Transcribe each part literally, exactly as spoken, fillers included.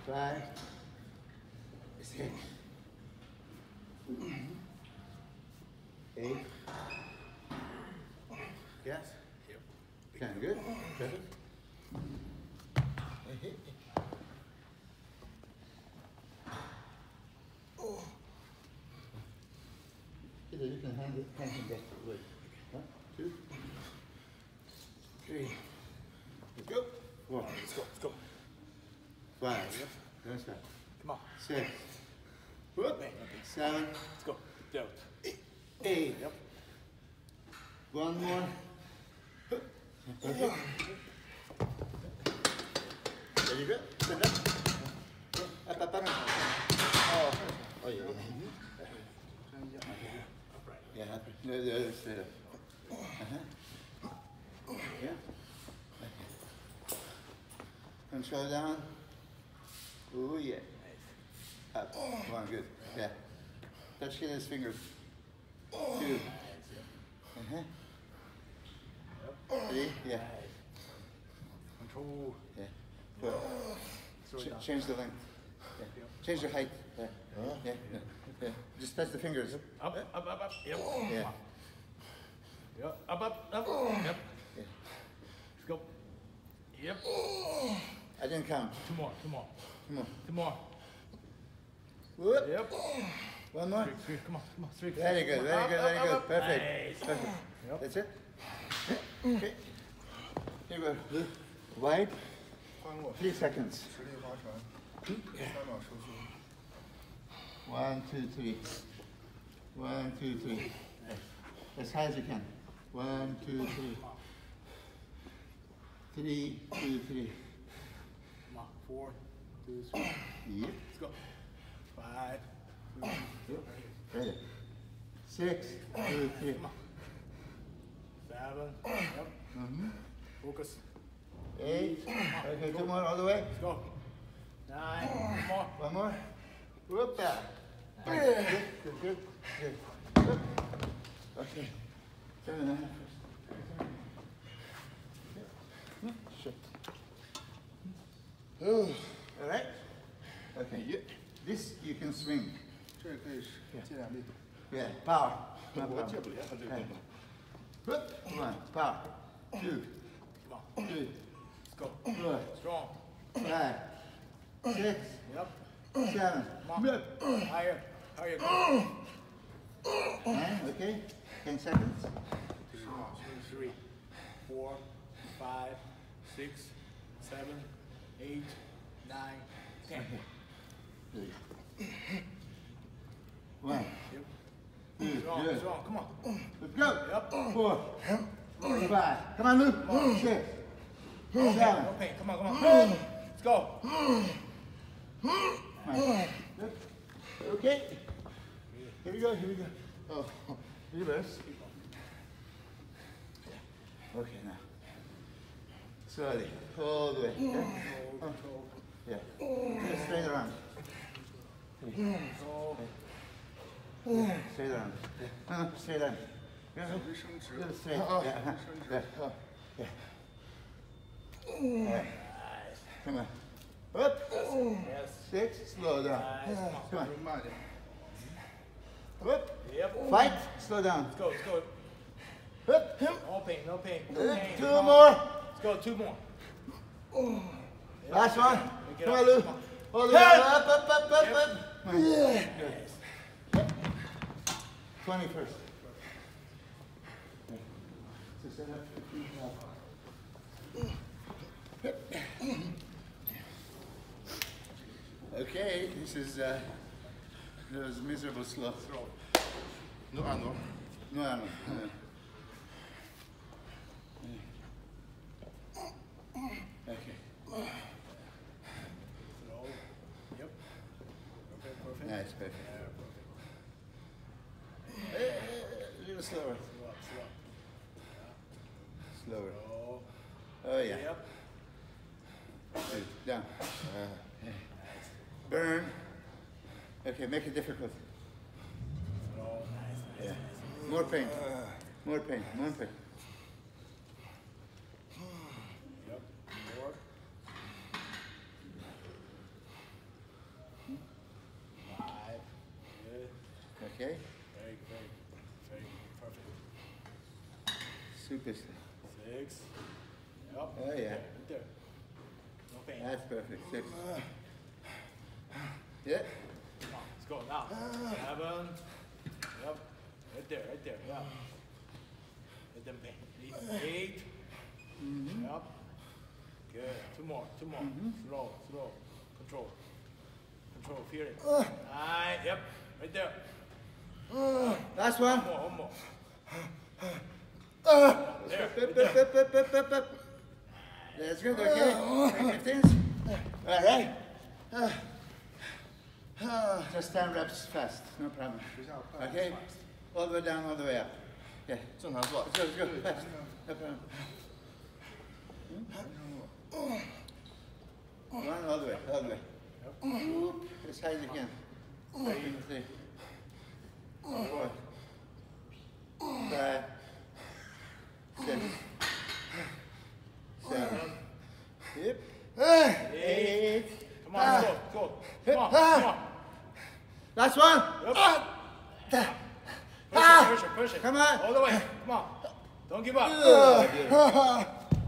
five, six, eight. Yes? Yep. Kind of good. Perfect. Either you can hand it, hand it back to the leg. One, two, three. Let's go. Four. Let's go, let's go. Five. Let's go. Come on. Six. Whoop. Seven. Let's go. Down. Eight. Yep. One more. Okay. Very good. Stand up. Up, up, up. Oh, oh yeah. Yeah, no, no, straight up. Uh-huh. Yeah. Okay. Control down. Oh yeah. Up. One, good. Yeah. Touch his fingers. Two. Uh-huh. Three. Yeah. Control. Yeah. Four. Ch change the length. Yeah. Change the height. Yeah. Yeah. Yeah. Yeah. Just touch the fingers. Up, up, up, up. Yep. Yeah. Yep. Up, up, up. Yep. Yeah. Let's go. Yep. I didn't count. Two more, two more. Come on. Two more. Whoop. Yep. One more. Three, three. Come on, come on. Three. Very good, very good, very good. Perfect. Nice. Perfect. Yep. That's it. Okay. Here we go. Wipe. Three seconds. One, two, three. One, two, three. As high as you can. One, two, three. Three, two, three. Come on. Four, two, three. Yep. Let's go. Five. Yep. Ready. Six, two, three. Come on. Seven. Yep. Mm-hmm. Focus. Eight. Okay, two more all the way. Let's go. Nine. One more. One more. Whoop that. Good, good, good, good. Whoop. Okay. Seven and a half. Shit. All right. Okay. You, this you can swing. Yeah. Power. Not power. Okay. Whoop. One. Power. Two. Three. Let's go. Four. Strong. Five. Six. Yep. Seven. Come on. Higher. Higher. Go. Nine. Okay. Ten seconds. Two, three, four, five, six, seven, eight, nine, ten. Three. One. Yep. Two. Strong, Good. strong. Come on. Let's go. Yep. Four. Five. Come on, Luke. Six. No pain, Seven. no pain. Come on, come on. Let's go. Nine. Good. Okay. Here we go. Here we go. Oh, reverse. Okay, now. Slowly. All the way. Yeah. Oh. Yeah. Just straight around. Yeah. Straight around. Yeah. No, straight around. Yeah. Good, straight. Yeah. Yeah. Yeah. Yeah. Come on. Up. Yes. Six. Slow down. Nice. Come on. Up. Yep. Fight. Slow down. Let's go, let's go. Up. No pain, no pain. No pain. Two Come more. on. Let's go, two more. Yep. Last one. Make it Come up. on, Lou. Come on. All the way up, up, up, up, Yep. up. Nice. twenty-first. Okay, this is uh, those miserable slow throw. No arm. No, no. Okay. Throw. Yep. Perfect, perfect. Nice, perfect. Yeah, perfect. Eh, eh, a little slower. Slow up, slow up. Slower. Oh. Oh yeah. Yep. Good. Down. Uh, burn. Okay, make it difficult. Throw. Nice, nice, Yeah. nice. More pain. More pain. More pain. Yep. More. Okay. Very good, very good. Very good. Perfect. Super. Six. Yep. Oh, yeah. Right there. Right there. No pain. That's perfect. Six. Yeah. Come on, let's go now. Seven. Yep. Right there, right there. Yeah. Let them pain. Eight. Eight. Mm-hmm. Yep. Good. Two more. Two more. Mm-hmm. Slow. Slow. Control. Control. Feel it. Nine. Yep. Right there. Last one. One more. One more. Uh, There. Up, Right up, there. up, up, up, up, up. That's good, okay? fifteen. All right. Uh, uh, just ten reps fast, no problem. Okay? All the way down, all the way up. Okay. 正常做。 Let's go, let's go, fast. No problem. One all the way, all the way. As high as you can. Two, three, four, five, six, seven, yep, eight. Come on, let's go. Go. Come on. Come on. Last one. Yep. Push it, push it, push it. Come on. All the way. Come on. Don't give up. Good.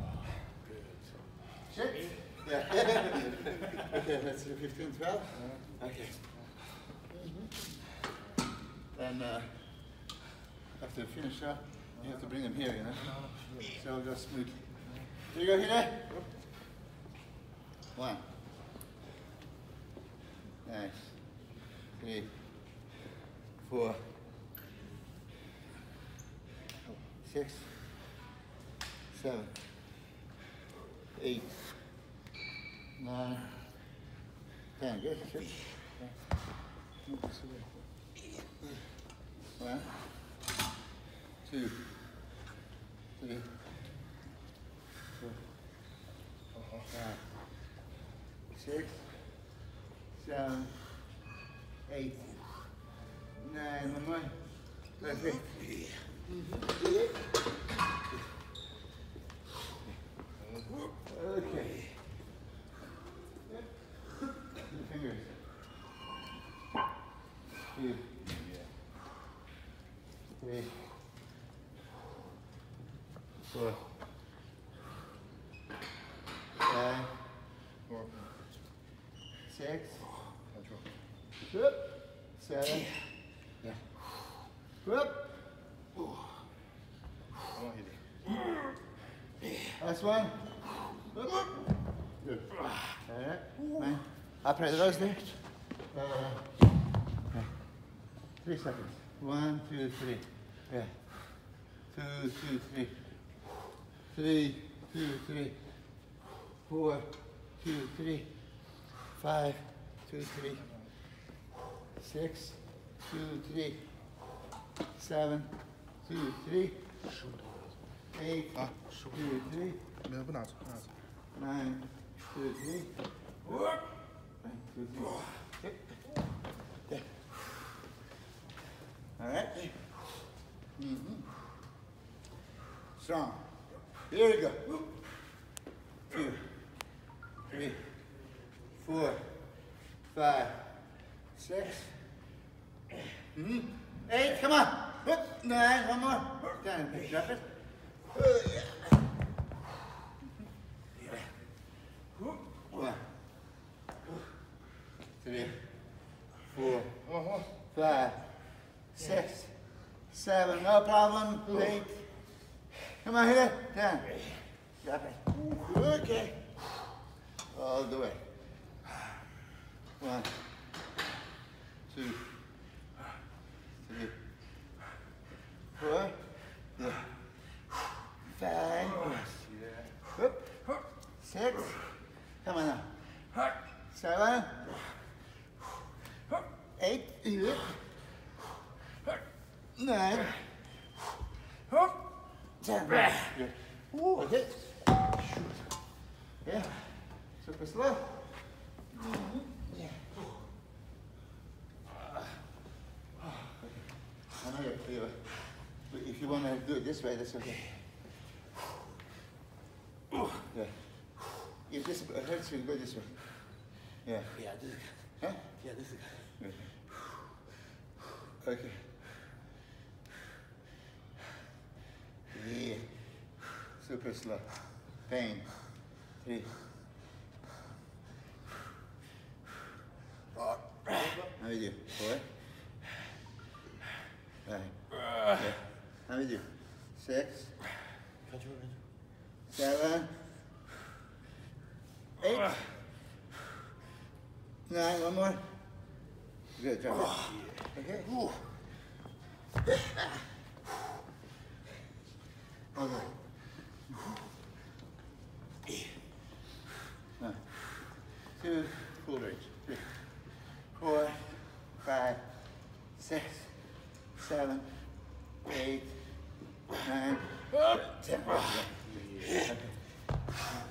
Shit. Yeah. Okay, let's do fifteen, twelve. Okay. Then uh, after you finish up, you have to bring them here, you know? So it'll go smooth. Here you go, here. One. Nice. Three. Four. Six. Seven. Eight. Nine. Ten. Good. Good. One. Two. Three. Four. Five. Six. Seven. Eight. Nine. One more. Perfect. Okay. Your fingers. Two. Three. Four. Five. Four. Six. Control. Whoop. Seven. Yeah. Whoop. Come on, hit it. Last one. Whoop. Good. All right. Nine. Up right those there. Uh, okay. Three seconds. One, two, three. Yeah. Two, two, three. Three, two, three. Four, two, three. Five, two, three. Six, two, three. Seven, two, three. Eight, Ah, two, three. 没有，不拿走，不拿走。 Nine, two, three. Nine, two, three. Okay. Okay. All right. Mm-hmm. Strong. Here we go. Two, three, four, five, six, mm-hmm. Eight. Come on. Whoop. Nine. One more. Ten. Drop it. Uh, yeah. One, three, four, five, six, seven, no problem, eight. Come on, hit it. Ten. Drop it. Okay. All the way. One, two, three, four, five, whoop, six. Come on now. Seven. Eight. Nine. Ten. Good. Okay. Yeah. Super slow. Yeah. I know you're clear. But if you want to do it this way, that's okay. Yeah. If this hurts you, go this way. Yeah. Yeah, this is Huh? Yeah, this is Good. Okay. Yeah. Super slow. Pain. Three. How do you do? Four. Five. Yeah. How do you do? Six. Seven. Eight. Nine. One more. Good. Drop it. Okay. Okay. One, two, full range. Three, four, five, six, seven, eight, nine, ten. Okay.